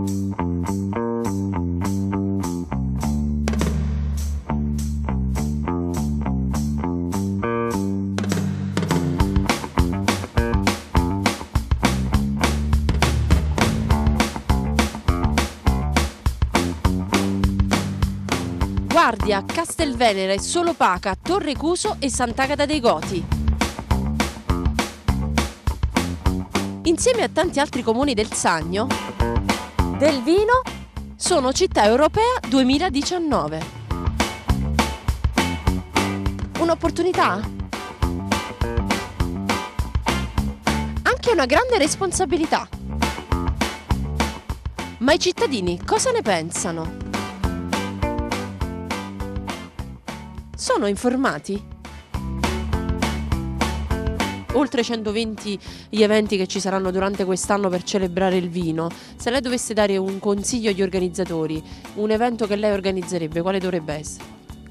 Guardia, Castelvenere, Solopaca, Torre Cuso e Sant'Agata dei Goti. Insieme a tanti altri comuni del Sannio, del vino, sono Città Europea 2019. Un'opportunità? Anche una grande responsabilità. Ma i cittadini cosa ne pensano? Sono informati? Oltre 120 gli eventi che ci saranno durante quest'anno per celebrare il vino, se lei dovesse dare un consiglio agli organizzatori, un evento che lei organizzerebbe, quale dovrebbe essere?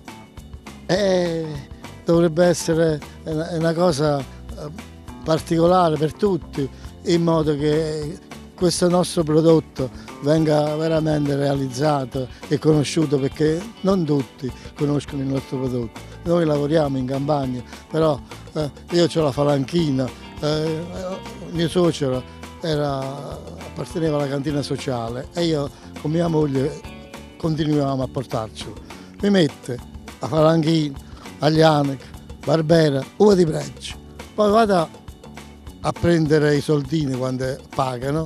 Dovrebbe essere una cosa particolare per tutti, in modo che questo nostro prodotto venga veramente realizzato e conosciuto, perché non tutti conoscono il nostro prodotto. Noi lavoriamo in campagna, però io ho la falanchina, mio suocero apparteneva alla cantina sociale e io con mia moglie continuavamo a portarcelo. Mi mette la falanchina, aglianico, barbera, uva di Breccia, poi vado a prendere i soldini quando pagano.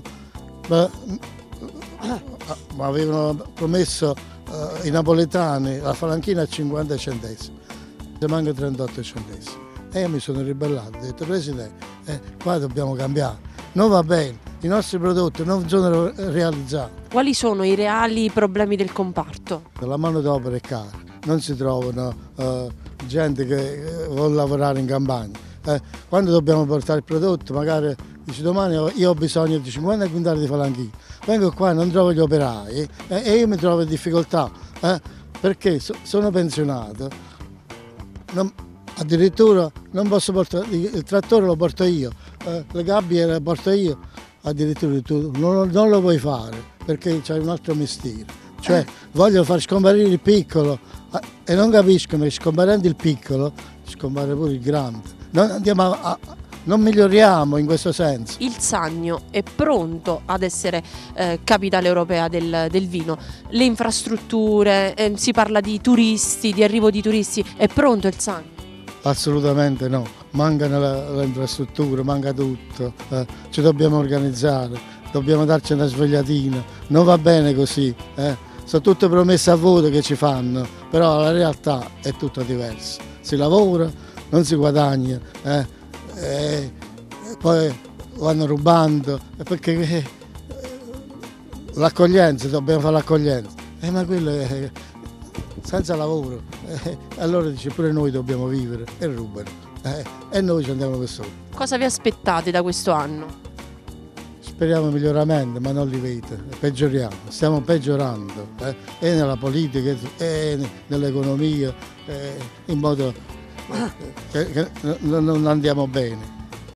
Mi avevano promesso i napoletani la falanchina a 50 centesimi, se manca 38 centesimi. E io mi sono ribellato, ho detto: Presidente, qua dobbiamo cambiare, non va bene, i nostri prodotti non sono realizzati. Quali sono i reali problemi del comparto? La manodopera è cara, non si trovano gente che vuole lavorare in campagna. Quando dobbiamo portare il prodotto, magari dice: domani io ho bisogno di 50 quintali di falanchina, vengo qua, non trovo gli operai e io mi trovo in difficoltà perché sono pensionato, addirittura non posso portare, il trattore lo porto io, le gabbie le porto io, addirittura tu non lo puoi fare perché c'hai un altro mestiere, cioè voglio far scomparire il piccolo e non capiscono che scomparendo il piccolo scompare pure il grande. Non miglioriamo in questo senso. Il Sannio è pronto ad essere capitale europea del vino. Le infrastrutture, si parla di turisti, di arrivo di turisti, è pronto il Sannio? Assolutamente no, mancano le infrastrutture, manca tutto, ci dobbiamo organizzare, dobbiamo darci una svegliatina, non va bene così, sono tutte promesse a voto che ci fanno, però la realtà è tutta diversa, si lavora, non si guadagna, poi vanno rubando, perché l'accoglienza, dobbiamo fare l'accoglienza, ma quello è senza lavoro, allora dice pure noi dobbiamo vivere e rubano, e noi ci andiamo per sopra. Cosa vi aspettate da questo anno? Speriamo miglioramento, ma non li vedo, peggioriamo, stiamo peggiorando, e nella politica e nell'economia, in modo che non andiamo bene.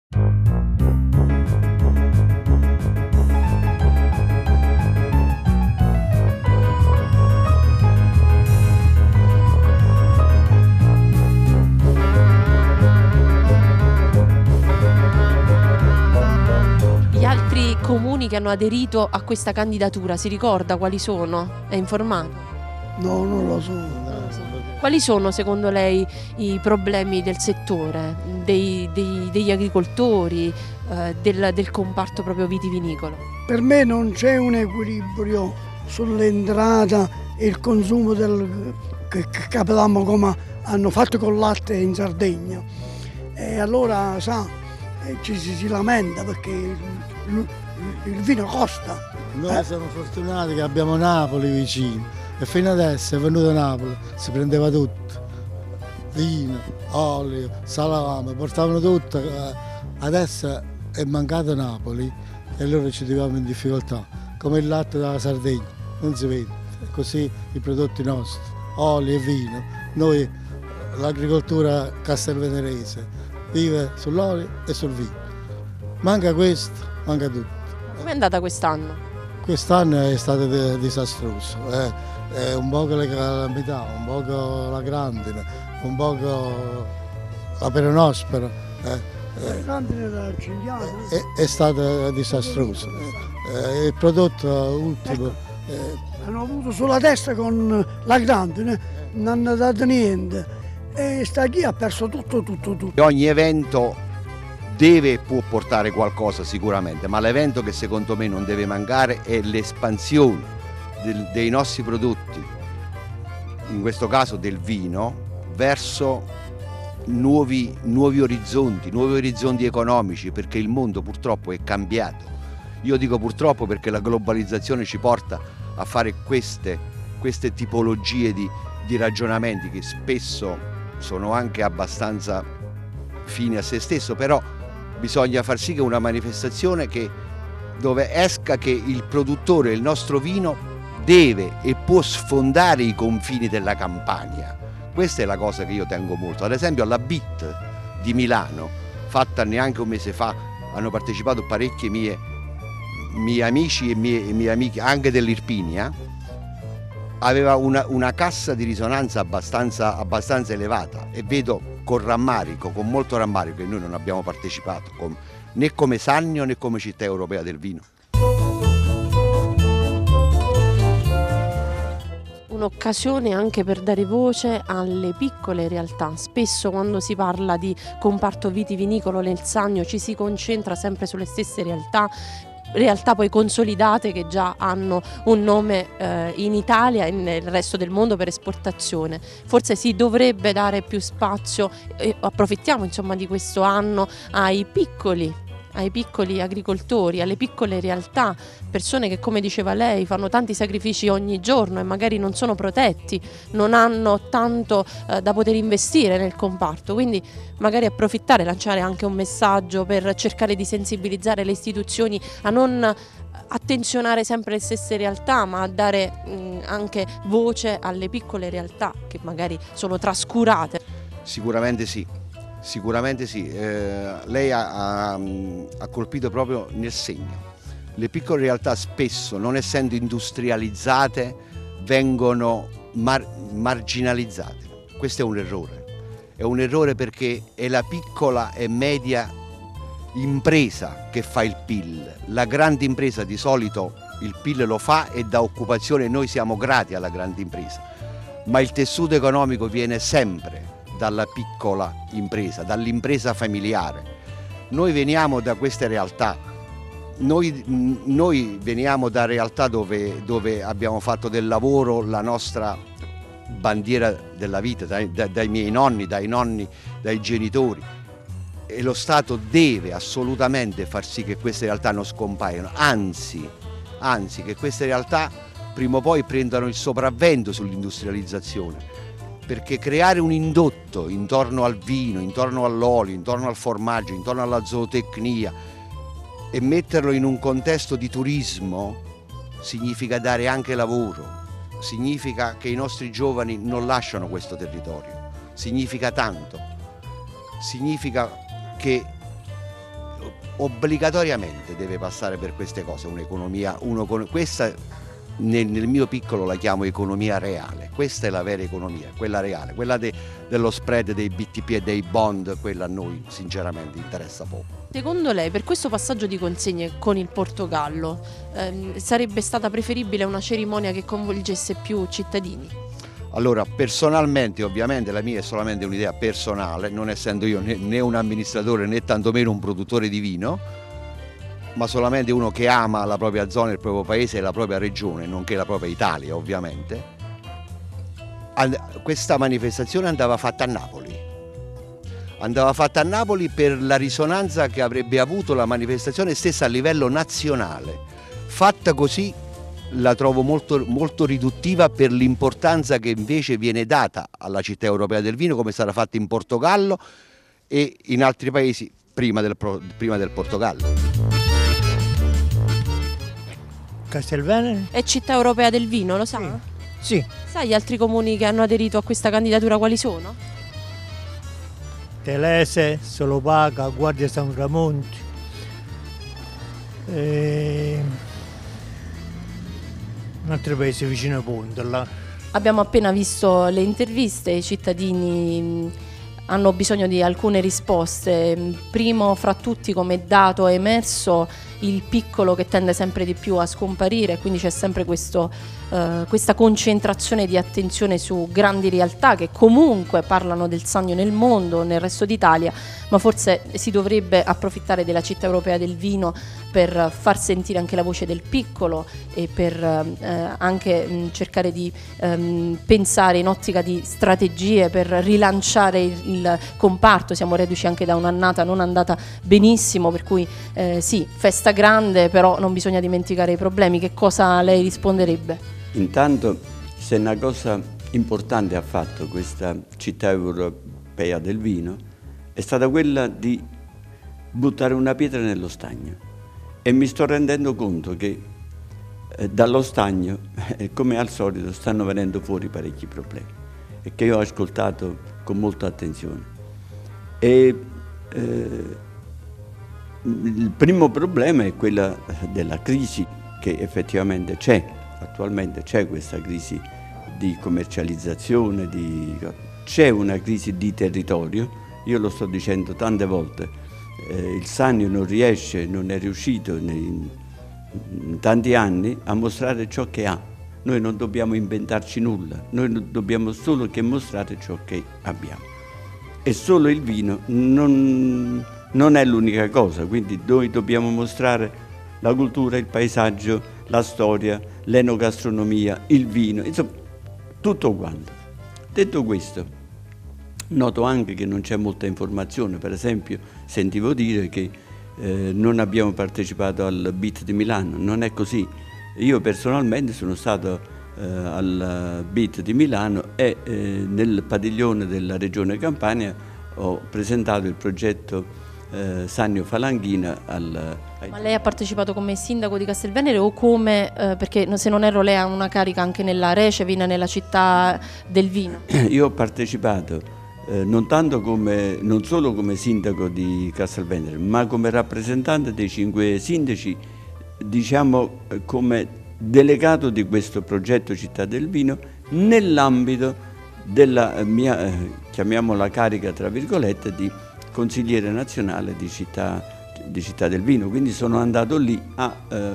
Gli altri comuni che hanno aderito a questa candidatura, si ricorda quali sono? È informato? No, non lo so. Quali sono secondo lei i problemi del settore, degli agricoltori, del comparto proprio vitivinicolo? Per me non c'è un equilibrio sull'entrata e il consumo che capiamo come hanno fatto con il latte in Sardegna. E allora sa, ci si lamenta perché il vino costa. Noi siamo fortunati che abbiamo Napoli vicino. E fino adesso è venuto a Napoli, si prendeva tutto, vino, olio, salame, portavano tutto, adesso è mancato Napoli e allora ci troviamo in difficoltà, come il latte dalla Sardegna, non si vede, e così i prodotti nostri, olio e vino, noi l'agricoltura castelvenerese vive sull'olio e sul vino, manca questo, manca tutto. Come è andata quest'anno? Quest'anno è stato disastroso, è un poco le calamità, un poco la grandine, un poco la peronospora. La grandine era cinghiata. È stato disastroso. Il prodotto ultimo. Hanno avuto sulla testa con la grandine, non hanno dato niente. E sta chi ha perso tutto. Ogni evento deve e può portare qualcosa sicuramente, ma l'evento che secondo me non deve mancare è l'espansione dei nostri prodotti, in questo caso del vino, verso nuovi orizzonti economici, perché il mondo purtroppo è cambiato. Io dico purtroppo perché la globalizzazione ci porta a fare queste tipologie di ragionamenti che spesso sono anche abbastanza fini a se stesso, però bisogna far sì che una manifestazione dove esca che il produttore, il nostro vino, deve e può sfondare i confini della Campania. Questa è la cosa che io tengo molto. Ad esempio alla BIT di Milano, fatta neanche un mese fa, hanno partecipato parecchi miei amici e mie amiche anche dell'Irpinia, aveva una cassa di risonanza abbastanza elevata, e vedo con molto rammarico, che noi non abbiamo partecipato né come Sannio né come città europea del vino. Un'occasione anche per dare voce alle piccole realtà. Spesso quando si parla di comparto vitivinicolo nel Sannio ci si concentra sempre sulle stesse realtà poi consolidate che già hanno un nome in Italia e nel resto del mondo per esportazione. Forse si dovrebbe dare più spazio, e approfittiamo insomma di questo anno, ai piccoli agricoltori, alle piccole realtà, persone che, come diceva lei, fanno tanti sacrifici ogni giorno e magari non sono protetti, non hanno tanto da poter investire nel comparto, quindi magari approfittare, lanciare anche un messaggio per cercare di sensibilizzare le istituzioni a non attenzionare sempre le stesse realtà, ma a dare anche voce alle piccole realtà che magari sono trascurate. Sicuramente sì. Lei ha colpito proprio nel segno. Le piccole realtà spesso, non essendo industrializzate, vengono marginalizzate. Questo è un errore perché è la piccola e media impresa che fa il PIL. La grande impresa di solito il PIL lo fa e dà occupazione, e noi siamo grati alla grande impresa, ma il tessuto economico viene sempre dalla piccola impresa, dall'impresa familiare. Noi veniamo da queste realtà, noi veniamo da realtà dove abbiamo fatto del lavoro la nostra bandiera della vita, dai miei nonni, dai genitori, e lo Stato deve assolutamente far sì che queste realtà non scompaiano, anzi che queste realtà prima o poi prendano il sopravvento sull'industrializzazione, perché creare un indotto intorno al vino, intorno all'olio, intorno al formaggio, intorno alla zootecnia e metterlo in un contesto di turismo significa dare anche lavoro, significa che i nostri giovani non lasciano questo territorio, significa tanto, significa che obbligatoriamente deve passare per queste cose un'economia, questa nel mio piccolo la chiamo economia reale. Questa è la vera economia, quella reale, quella dello spread dei BTP e dei bond, quella a noi sinceramente interessa poco. Secondo lei, per questo passaggio di consegne con il Portogallo, sarebbe stata preferibile una cerimonia che coinvolgesse più cittadini? Allora, personalmente, ovviamente la mia è solamente un'idea personale, non essendo io né un amministratore né tantomeno un produttore di vino, ma solamente uno che ama la propria zona, il proprio paese e la propria regione, nonché la propria Italia ovviamente. Questa manifestazione andava fatta a Napoli per la risonanza che avrebbe avuto la manifestazione stessa a livello nazionale. Fatta così la trovo molto, molto riduttiva per l'importanza che invece viene data alla città europea del vino, come sarà fatta in Portogallo e in altri paesi prima del Portogallo. Castelvenere? È città europea del vino, lo sa? Sì. Sa gli altri comuni che hanno aderito a questa candidatura quali sono? Telese, Solopaca, Guardia San Ramonti, un altro paese vicino a Ponte. Là. Abbiamo appena visto le interviste, i cittadini hanno bisogno di alcune risposte. Primo fra tutti, come dato è emerso, il piccolo che tende sempre di più a scomparire, quindi c'è sempre questa concentrazione di attenzione su grandi realtà che comunque parlano del Sannio nel mondo, nel resto d'Italia, ma forse si dovrebbe approfittare della città europea del vino per far sentire anche la voce del piccolo e per anche cercare di pensare in ottica di strategie per rilanciare il comparto. Siamo reduci anche da un'annata non andata benissimo, per cui sì, festa grande, però non bisogna dimenticare i problemi. Che cosa lei risponderebbe? Intanto, se una cosa importante ha fatto questa città europea del vino è stata quella di buttare una pietra nello stagno, e mi sto rendendo conto che dallo stagno, come al solito, stanno venendo fuori parecchi problemi e che io ho ascoltato con molta attenzione. Il primo problema è quella della crisi che effettivamente c'è, attualmente c'è questa crisi di commercializzazione, c'è una crisi di territorio. Io lo sto dicendo tante volte, il Sannio non è riuscito in tanti anni a mostrare ciò che ha. Noi non dobbiamo inventarci nulla, noi dobbiamo solo che mostrare ciò che abbiamo. E solo il vino non è l'unica cosa, quindi noi dobbiamo mostrare la cultura, il paesaggio, la storia, l'enogastronomia, il vino, insomma tutto quanto. Detto questo, noto anche che non c'è molta informazione. Per esempio sentivo dire che non abbiamo partecipato al BIT di Milano. Non è così. Io personalmente sono stato al BIT di Milano e nel padiglione della Regione Campania ho presentato il progetto Sannio Falanghina. Ma lei ha partecipato come sindaco di Castelvenere o come, perché se non erro lei ha una carica anche nella Recevina, nella città del vino? Io ho partecipato non solo come sindaco di Castelvenere, ma come rappresentante dei 5 sindaci, diciamo come delegato di questo progetto Città del Vino, nell'ambito della mia, chiamiamola carica tra virgolette, di consigliere nazionale di Città del Vino. Quindi sono andato lì a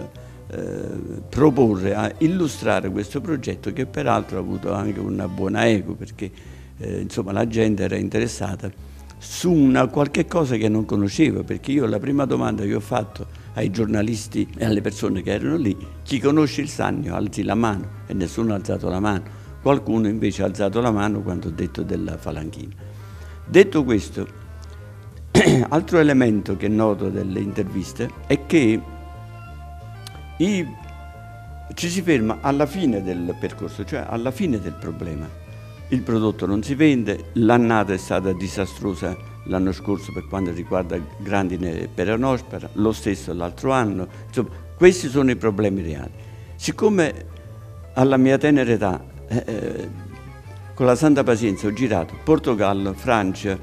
proporre, a illustrare questo progetto, che peraltro ha avuto anche una buona eco, perché insomma la gente era interessata su una qualche cosa che non conosceva, perché io la prima domanda che ho fatto ai giornalisti e alle persone che erano lì: chi conosce il Sannio alzi la mano, e nessuno ha alzato la mano. Qualcuno invece ha alzato la mano quando ho detto della Falanghina. Detto questo, altro elemento che noto delle interviste è che ci si ferma alla fine del percorso, cioè alla fine del problema. Il prodotto non si vende, l'annata è stata disastrosa l'anno scorso per quanto riguarda grandine e peronospora, lo stesso l'altro anno. Insomma, questi sono i problemi reali. Siccome alla mia tenera età, con la santa pazienza, ho girato Portogallo, Francia,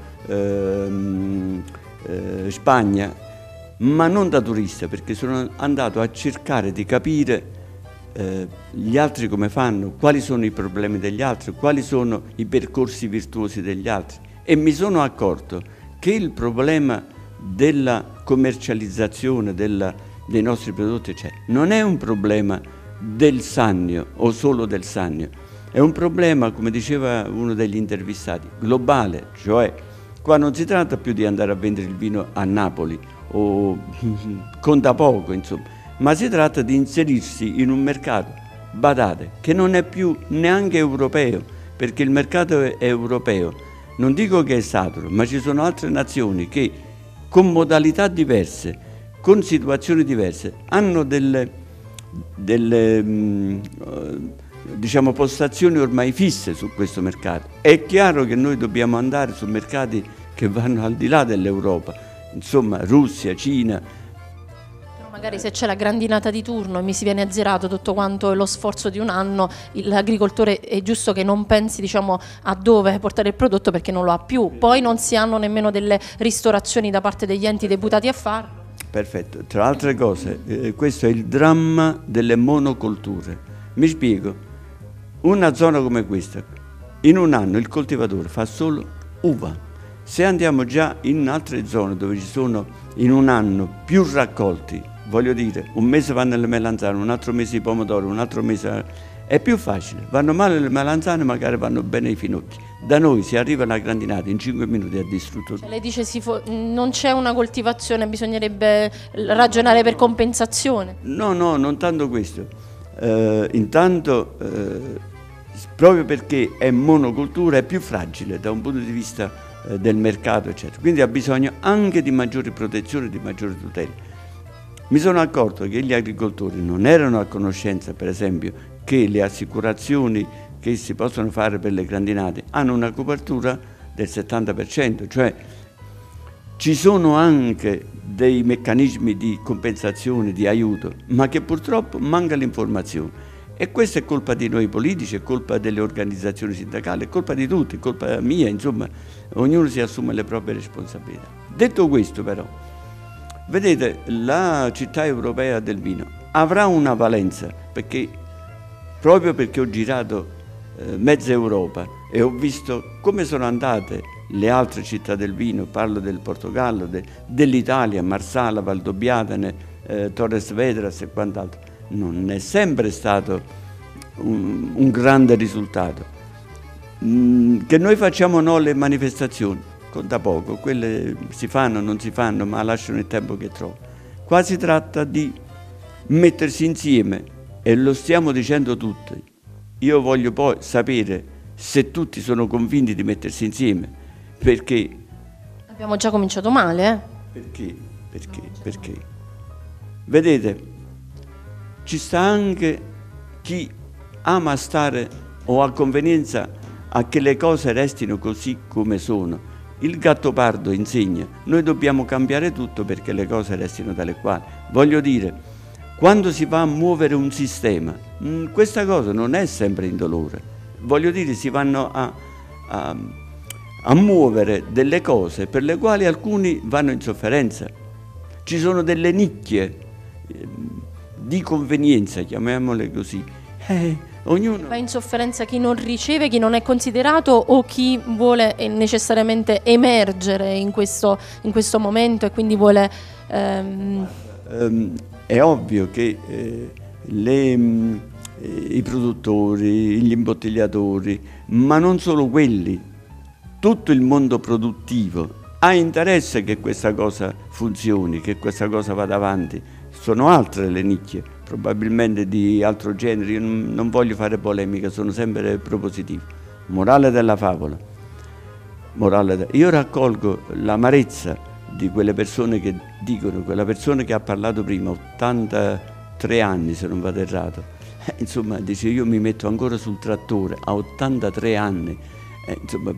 Spagna, ma non da turista, perché sono andato a cercare di capire gli altri come fanno, quali sono i problemi degli altri, quali sono i percorsi virtuosi degli altri, e mi sono accorto che il problema della commercializzazione dei nostri prodotti non è un problema del Sannio o solo del Sannio, è un problema, come diceva uno degli intervistati, globale. Cioè qua non si tratta più di andare a vendere il vino a Napoli o conta poco, insomma, ma si tratta di inserirsi in un mercato, badate, che non è più neanche europeo, perché il mercato è europeo. Non dico che è saturo, ma ci sono altre nazioni che con modalità diverse, con situazioni diverse, hanno delle diciamo postazioni ormai fisse su questo mercato. È chiaro che noi dobbiamo andare su mercati che vanno al di là dell'Europa, insomma Russia, Cina. Magari se c'è la grandinata di turno e mi si viene azzerato tutto quanto lo sforzo di un anno, l'agricoltore è giusto che non pensi, diciamo, a dove portare il prodotto, perché non lo ha più. Poi non si hanno nemmeno delle ristorazioni da parte degli enti deputati a farlo. Perfetto. Tra altre cose, questo è il dramma delle monocolture. Mi spiego, una zona come questa, in un anno il coltivatore fa solo uva. Se andiamo già in altre zone dove ci sono in un anno più raccolti, voglio dire, un mese vanno le melanzane, un altro mese i pomodori, un altro mese... È più facile, vanno male le melanzane, magari vanno bene i finocchi. Da noi si arriva alla grandinata, in 5 minuti ha distrutto. Lei dice non c'è una coltivazione, bisognerebbe ragionare per compensazione. No, non tanto questo. Intanto, proprio perché è monocultura, è più fragile da un punto di vista del mercato, eccetera. Quindi ha bisogno anche di maggiori protezioni, di maggiori tutele. Mi sono accorto che gli agricoltori non erano a conoscenza, per esempio, che le assicurazioni che si possono fare per le grandinate hanno una copertura del 70%, cioè ci sono anche dei meccanismi di compensazione, di aiuto, ma che purtroppo manca l'informazione. E questa è colpa di noi politici, è colpa delle organizzazioni sindacali, è colpa di tutti, è colpa mia, insomma, ognuno si assume le proprie responsabilità. Detto questo però, vedete, la città europea del vino avrà una valenza, proprio perché ho girato mezza Europa e ho visto come sono andate le altre città del vino, parlo del Portogallo, dell'Italia, Marsala, Valdobbiadene, Torres Vedras e quant'altro. Non è sempre stato un grande risultato. Che noi facciamo le manifestazioni, conta poco, quelle si fanno, non si fanno, ma lasciano il tempo che trova. Qua si tratta di mettersi insieme e lo stiamo dicendo tutti. Io voglio poi sapere se tutti sono convinti di mettersi insieme, perché... Abbiamo già cominciato male, Perché? Vedete, ci sta anche chi ama stare o ha convenienza a che le cose restino così come sono. Il Gattopardo insegna, noi dobbiamo cambiare tutto perché le cose restino tale quali. Voglio dire, quando si va a muovere un sistema, questa cosa non è sempre indolore. Voglio dire, si vanno a muovere delle cose per le quali alcuni vanno in sofferenza. Ci sono delle nicchie di convenienza, chiamiamole così. Ognuno va in sofferenza chi non riceve, chi non è considerato o chi vuole necessariamente emergere in questo momento e quindi vuole... È ovvio che i produttori, gli imbottigliatori, ma non solo quelli, tutto il mondo produttivo ha interesse che questa cosa funzioni, che questa cosa vada avanti. Sono altre le nicchie, probabilmente di altro genere, io non voglio fare polemica, sono sempre propositivo. Morale della favola. Io raccolgo l'amarezza di quelle persone che dicono, quella persona che ha parlato prima, 83 anni se non vado errato, insomma dice io mi metto ancora sul trattore a 83 anni, insomma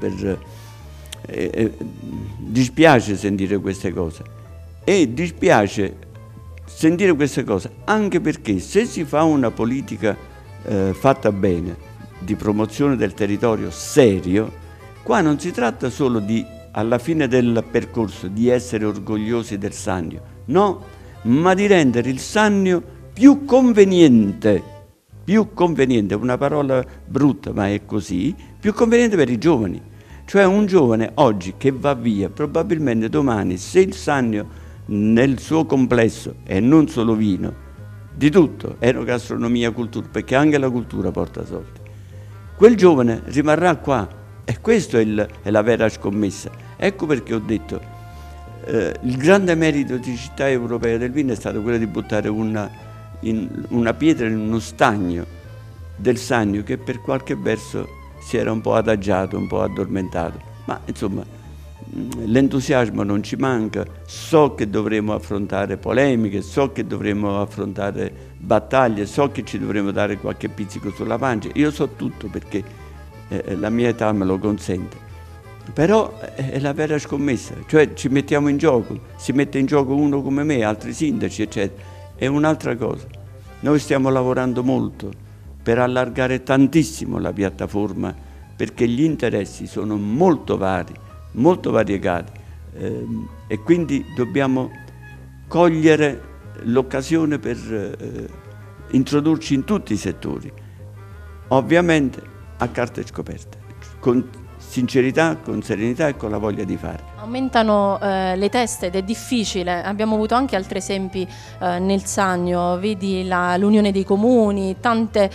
dispiace sentire queste cose e dispiace sentire queste cose anche perché se si fa una politica fatta bene, di promozione del territorio serio, qua non si tratta solo di alla fine del percorso di essere orgogliosi del Sannio, no, ma di rendere il Sannio più conveniente, una parola brutta ma è così, più conveniente per i giovani. Cioè un giovane oggi che va via, probabilmente domani, se il Sannio nel suo complesso, e non solo vino, di tutto, enogastronomia, cultura, perché anche la cultura porta soldi, quel giovane rimarrà qua. E questa è la vera scommessa. Ecco perché ho detto, il grande merito di Città Europea del Vino è stato quello di buttare una pietra in uno stagno del Sannio che per qualche verso si era un po' adagiato, un po' addormentato. Ma insomma, l'entusiasmo non ci manca, so che dovremo affrontare polemiche, so che dovremo affrontare battaglie, so che ci dovremo dare qualche pizzico sulla pancia, io so tutto perché la mia età me lo consente, però è la vera scommessa, cioè ci mettiamo in gioco, si mette in gioco uno come me, altri sindaci eccetera, è un'altra cosa. Noi stiamo lavorando molto per allargare tantissimo la piattaforma perché gli interessi sono molto vari, molto variegati e quindi dobbiamo cogliere l'occasione per introdurci in tutti i settori. ovviamente a carte scoperte, con sincerità, con serenità e con la voglia di fare. Aumentano le teste ed è difficile, abbiamo avuto anche altri esempi nel Sannio, vedi l'Unione dei Comuni, tanti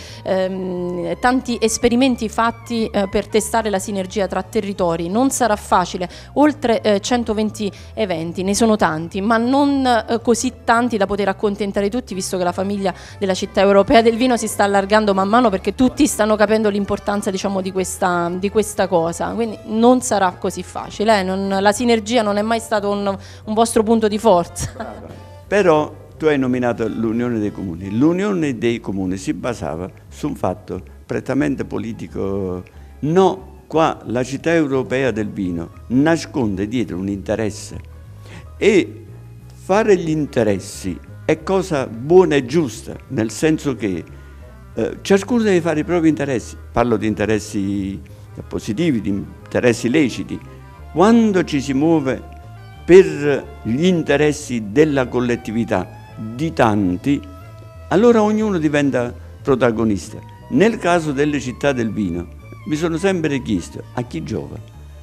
esperimenti fatti per testare la sinergia tra territori. Non sarà facile, oltre 120 eventi, ne sono tanti, ma non così tanti da poter accontentare tutti, visto che la famiglia della città europea del vino si sta allargando man mano, perché tutti stanno capendo l'importanza, diciamo, di questa cosa, quindi non sarà così facile, la sinergia non è mai stato un vostro punto di forza. Però tu hai nominato l'Unione dei Comuni. L'Unione dei Comuni si basava su un fatto prettamente politico. No, qua la città europea del vino nasconde dietro un interesse, e fare gli interessi è cosa buona e giusta, nel senso che ciascuno deve fare i propri interessi. Parlo di interessi positivi, di interessi leciti. Quando ci si muove per gli interessi della collettività, di tanti, allora ognuno diventa protagonista. Nel caso delle città del vino mi sono sempre chiesto a chi giova.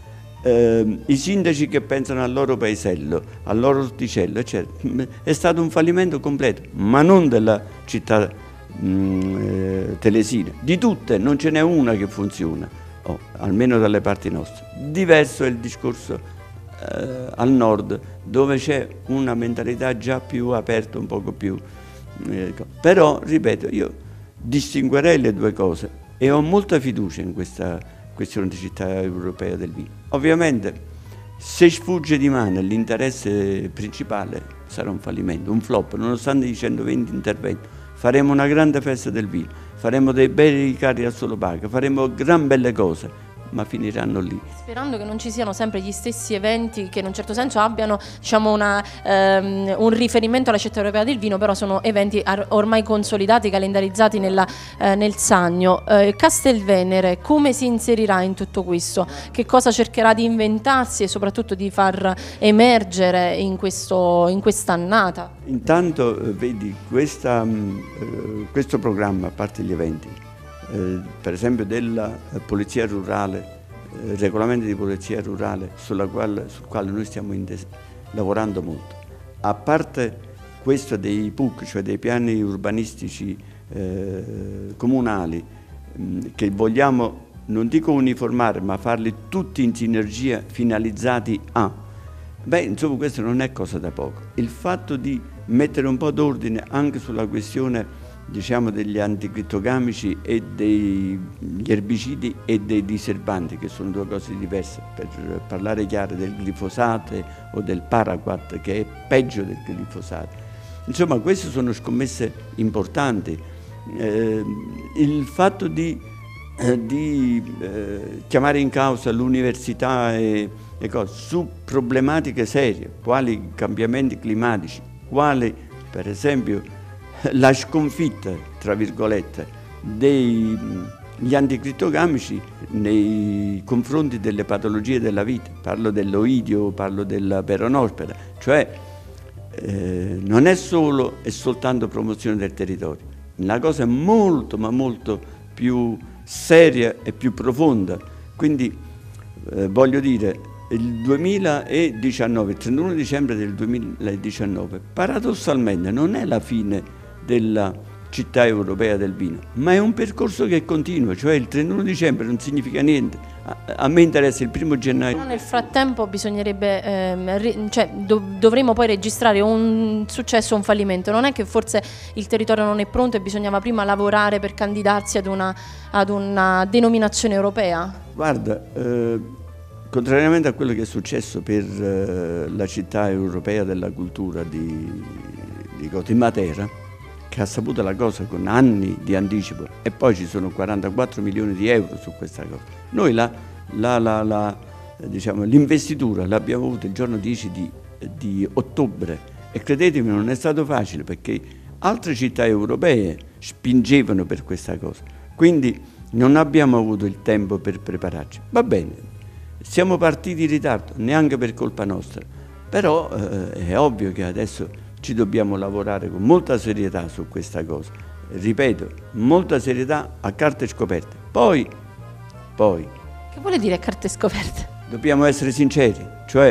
I sindaci che pensano al loro paesello, al loro orticello, eccetera. È stato un fallimento completo, ma non della città telesina. Di tutte non ce n'è una che funziona, almeno dalle parti nostre. Diverso è il discorso al nord, dove c'è una mentalità già più aperta, un poco più. Però, ripeto, io distinguerei le due cose e ho molta fiducia in questa questione di città europea del vino. Ovviamente, se sfugge di mano l'interesse principale, sarà un fallimento, un flop, nonostante i 120 interventi. Faremo una grande festa del vino, faremo dei bei carri a solo paga, faremo gran belle cose, ma finiranno lì. Sperando che non ci siano sempre gli stessi eventi che in un certo senso abbiano, diciamo, un riferimento alla città europea del vino, però sono eventi ormai consolidati, calendarizzati nel Sannio. Castelvenere come si inserirà in tutto questo? Che cosa cercherà di inventarsi e soprattutto di far emergere in quest'annata? Intanto vedi questo programma, a parte gli eventi, per esempio della polizia rurale, regolamento di polizia rurale sul quale noi stiamo lavorando molto. A parte questo dei PUC, cioè dei piani urbanistici comunali, che vogliamo, non dico uniformare, ma farli tutti in sinergia, finalizzati a. Insomma, questo non è cosa da poco. Il fatto di mettere un po' d'ordine anche sulla questione, diciamo, degli anticrittogamici e degli erbicidi e dei diserbanti, che sono due cose diverse, per parlare chiaro, del glifosate o del paraquat, che è peggio del glifosate. Insomma, queste sono scommesse importanti. Il fatto di chiamare in causa l'università e cose su problematiche serie, quali cambiamenti climatici, quali per esempio la sconfitta, tra virgolette, degli anticrittogamici nei confronti delle patologie della vite. Parlo dell'oidio, parlo della peronospora, cioè non è solo e soltanto promozione del territorio. La cosa è molto, ma molto più seria e più profonda. Quindi voglio dire, il 2019, il 31 dicembre del 2019, paradossalmente non è la fine della città europea del vino, ma è un percorso che continua, cioè il 31 dicembre non significa niente. A me interessa il 1 gennaio. Nel frattempo bisognerebbe, dovremo poi registrare un successo o un fallimento. Non è che forse il territorio non è pronto e bisognava prima lavorare per candidarsi ad una denominazione europea? Guarda, contrariamente a quello che è successo per la città europea della cultura di Matera, che ha saputo la cosa con anni di anticipo, e poi ci sono 44 milioni di euro su questa cosa. Noi diciamo, l'investitura l'abbiamo avuta il giorno 10 di ottobre, e credetemi non è stato facile, perché altre città europee spingevano per questa cosa, quindi non abbiamo avuto il tempo per prepararci. Va bene, siamo partiti in ritardo, neanche per colpa nostra, però è ovvio che adesso ci dobbiamo lavorare con molta serietà su questa cosa, ripeto, molta serietà a carte scoperte. Poi, Che vuole dire carte scoperte? dobbiamo essere sinceri, cioè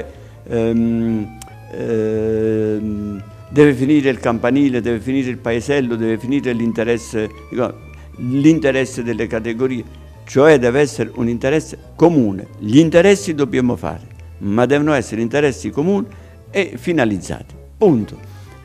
deve finire il campanile, deve finire il paesello, deve finire l'interesse delle categorie, cioè deve essere un interesse comune. Gli interessi dobbiamo fare, ma devono essere interessi comuni e finalizzati, punto.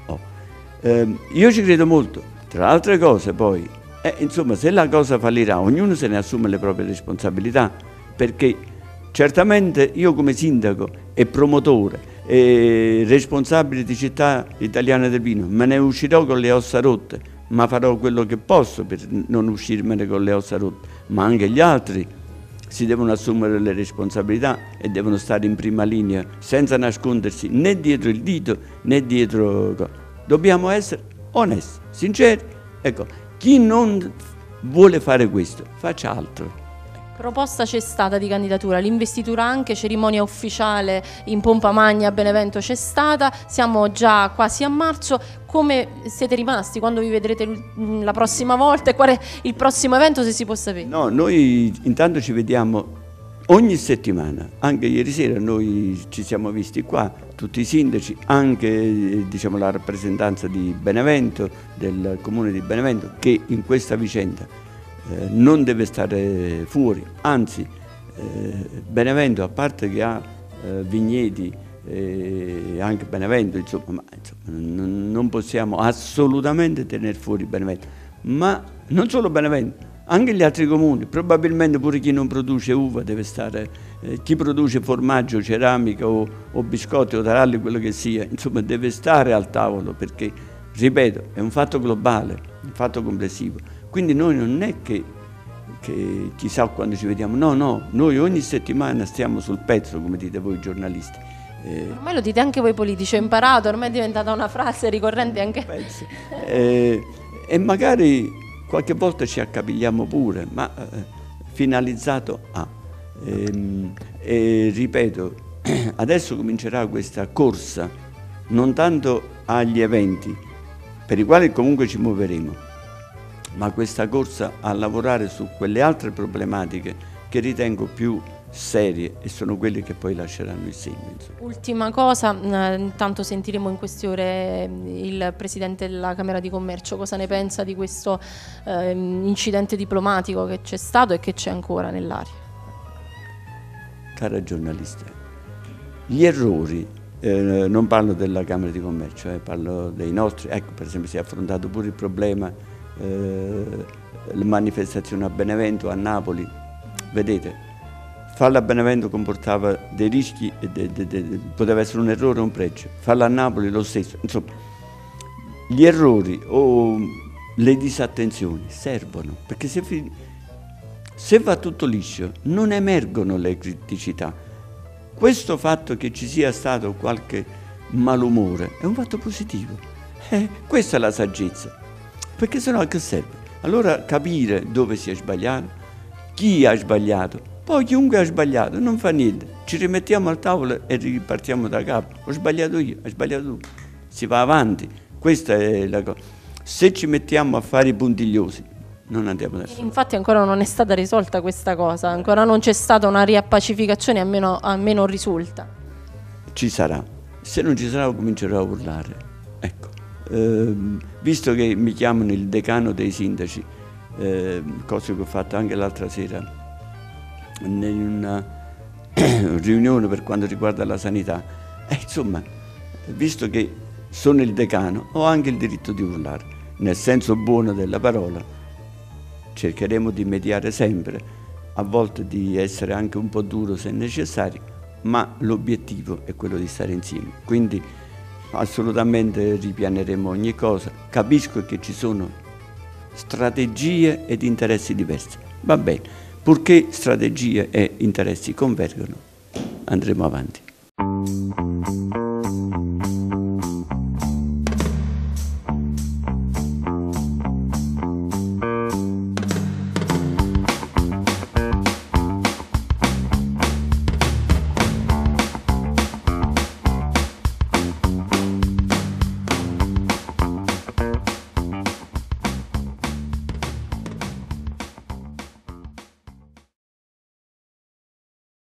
Io ci credo molto, tra altre cose poi, insomma, se la cosa fallirà, ognuno se ne assume le proprie responsabilità, perché certamente io come sindaco e promotore e responsabile di Città Italiana del Vino me ne uscirò con le ossa rotte, ma farò quello che posso per non uscirmene con le ossa rotte, ma anche gli altri si devono assumere le responsabilità e devono stare in prima linea senza nascondersi né dietro il dito né dietro... Dobbiamo essere onesti, sinceri. Ecco, chi non vuole fare questo, faccia altro. Proposta c'è stata di candidatura, l'investitura anche, cerimonia ufficiale in pompa magna a Benevento c'è stata, siamo già quasi a marzo. Come siete rimasti? Quando vi vedrete la prossima volta e qual è il prossimo evento, se si può sapere? No, noi intanto ci vediamo ogni settimana, anche ieri sera noi ci siamo visti qua, tutti i sindaci, anche diciamo, la rappresentanza di Benevento, del comune di Benevento, che in questa vicenda non deve stare fuori, anzi Benevento, a parte che ha vigneti, anche Benevento, insomma, non possiamo assolutamente tenere fuori Benevento, ma non solo Benevento, anche gli altri comuni, probabilmente pure chi non produce uva deve stare, chi produce formaggio, ceramica o biscotti o taralli, quello che sia, insomma deve stare al tavolo, perché, ripeto, è un fatto globale, un fatto complessivo. Quindi noi non è che chissà quando ci vediamo, no, noi ogni settimana stiamo sul pezzo, come dite voi giornalisti. Ormai lo dite anche voi politici, ho imparato, ormai è diventata una frase ricorrente anche... E magari qualche volta ci accapigliamo pure, ma finalizzato a. E ripeto, adesso comincerà questa corsa, non tanto agli eventi, per i quali comunque ci muoveremo, ma questa corsa a lavorare su quelle altre problematiche che ritengo più serie e sono quelle che poi lasceranno il segno. Insomma. Ultima cosa, intanto sentiremo in queste ore il Presidente della Camera di Commercio, cosa ne pensa di questo incidente diplomatico che c'è stato e che c'è ancora nell'aria? Cara giornalista, gli errori, non parlo della Camera di Commercio, parlo dei nostri, ecco per esempio si è affrontato pure il problema le manifestazioni a Benevento, a Napoli, vedete, farla a Benevento comportava dei rischi, poteva essere un errore o un pregio, farla a Napoli lo stesso, insomma, gli errori o le disattenzioni servono, perché se va tutto liscio non emergono le criticità. Questo fatto che ci sia stato qualche malumore è un fatto positivo, questa è la saggezza. Perché sennò che serve? Allora capire dove si è sbagliato, chi ha sbagliato, poi chiunque ha sbagliato, non fa niente, ci rimettiamo al tavolo e ripartiamo da capo. Ho sbagliato io, hai sbagliato tu, si va avanti, questa è la cosa. Se ci mettiamo a fare i puntigliosi, non andiamo da solo. Infatti ancora non è stata risolta questa cosa, ancora non c'è stata una riappacificazione, almeno risulta. Ci sarà, se non ci sarà comincerò a urlare, ecco. Visto che mi chiamano il decano dei sindaci, cosa che ho fatto anche l'altra sera in una riunione per quanto riguarda la sanità, insomma, visto che sono il decano, ho anche il diritto di urlare, nel senso buono della parola. Cercheremo di mediare sempre, a volte di essere anche un po' duro se necessario, ma l'obiettivo è quello di stare insieme. Quindi assolutamente ripianeremo ogni cosa. Capisco che ci sono strategie ed interessi diversi. Va bene, purché strategie e interessi convergono, andremo avanti.